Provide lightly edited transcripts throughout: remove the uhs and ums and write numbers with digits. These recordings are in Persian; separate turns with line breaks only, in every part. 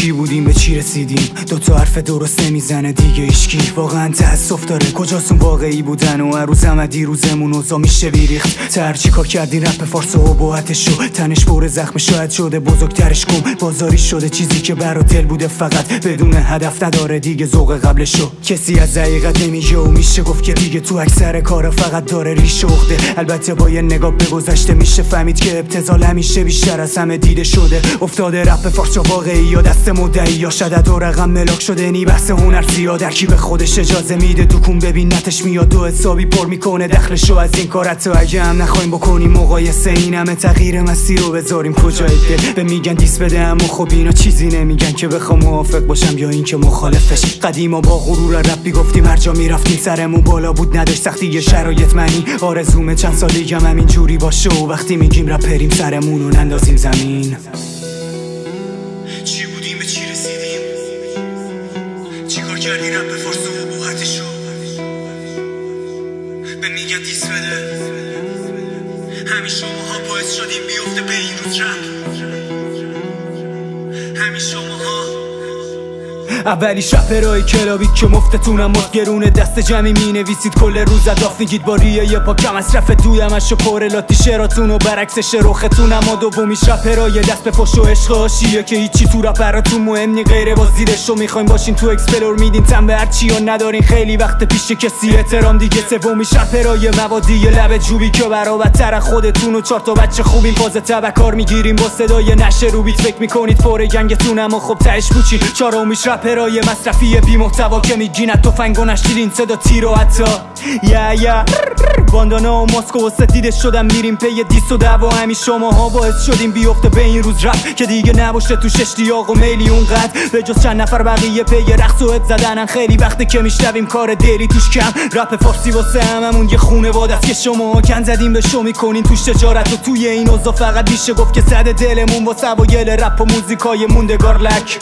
چی بودیم به چی رسیدیم؟ دوتا حرف درست نمیزنه دیگه هیچکی. واقعا تأسف داره کجاستون واقعی بودن و روزم دیروزمون اوضاع میشه بیریخت. تر چی کار کردین رپ فارس و ابهتشو؟ تنش پر زخم شاید شده بزرگترش کن. بازاری شده چیزی که برا دل بوده فقط بدون هدف نداره دیگه ذوق قبلشو. کسی از حقیقت نمیگه و میشه گفت که دیگه تو اکثر کارا فقط داره ریش و عقده. البته با یه نگاه به گذشته میشه فهمید که ابتذال همیشه بیشتر از همه دیده شده. افتاده رپ فارس واقعی یا دست مدعی یا شدت و رقم ملاک شده. نی بحث هنر زیاد هر کی به خودش اجازه میده دکون ببین نتش میاد و حسابی پر میکنه دخلشو از این کار. حتی اگه هم نخوایم بکنیم مقایسه این همه تغییر مسیر رو بذاریم کجای دل. به میگن دیس بده اما خب اینا چیزی نمیگن که بخوام موافق باشم یا این که مخالفش. قدیما با غرور رپ گفتیم هر جا میرفتیم سرمون بالا بود نداشت سختی یه شرایط منی. آرزومه چند سالگم همین جوری باشه و وقتی میگیم رپریم سرمون رو نندازیم زمین. چی بودیم به چی رسیدیم؟ چی کار کردی رپ فارس و ابهتشو؟ به میگن دیس بده همین شماها باعث شدیم بیفته به این روز رپ. همین شماها اولی رپرای کلابی که مفتتونم مدگرونه دست جمعی می نویسید کل روز اداف میگید با ریه پا کم از رفت دویمشو پرلاتی شراتون و برعکسش رختون. اما دومیش رپرای دست به فش و عشق عاشیه که هیچی تو رپراتون مهم نی غیر بازیرشو. میخوایم باشین تو اکسپلور میدین تن به هرچی و ندارین خیلی وقت پیش کسی احترام دیگه. سومیش رپرای موادی لب جوبی که برابرتر خودتون و چهار تا بچه خوبین فاز تبکار میگیریم با صدای نشه رو بیت فکر میکنید پر گنگتون اما خب تهش پوچی. چهارمیش رپرای مصرفی بی محتوا که میگین تفنگ و نشیدین صدا تیر و حتی یا باندانا و ماسکو و ستیده شدم میریم پی دیس و دعوا. همین شماها باعث شدیم بیفته به این روز رپ که دیگه نباشه توش اشتیاق و میلی اونقدر. به جز چند نفر بقیه پی رقص و حد زدنن خیلی وقته که میشنویم کار دلی توش کم. رپ فارسی واسه هممون یه خونواده است که شما کن زدیم به شو میکنین توش تجارت و توی این اوضاع فقط میشه گفت که زده دلمون واسه اوایل رپ و موزیکای موندگار لک.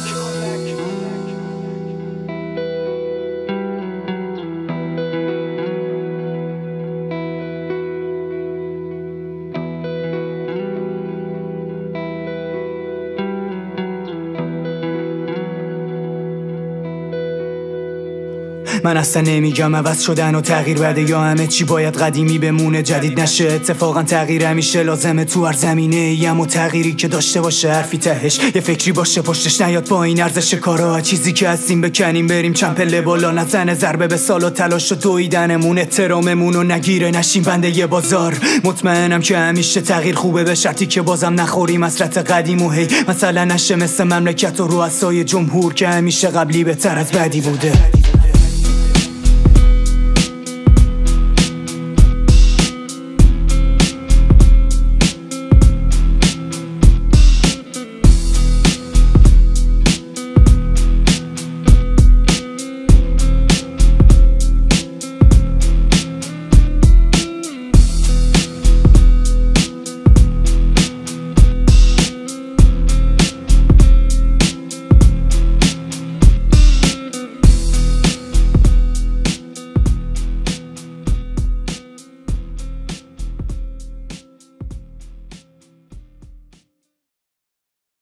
من اصلا نمیگم عوض شدن و تغییر بده یا همه چی باید قدیمی بمونه جدید نشه. اتفاقا تغییر همیشه لازمه تو هر زمینه ایم و تغییری که داشته باشه حرفی تهش یه فکری باشه پشتش نیاد با این ارزش کارا. چیزی که هستیم بکنیم بریم چند پله بالا نزنه ضربه به سال و تلاش و دویدنمون. احتراممون رو نگیره نشیم بنده یه بازار. مطمئنم که همیشه تغییر خوبه به شرطی که بازم نخوریم حسرت قدیم و هی مثلا نشه مثل مملکت و رؤسای جمهور که همیشه قبلی بهتر از بعدی بوده.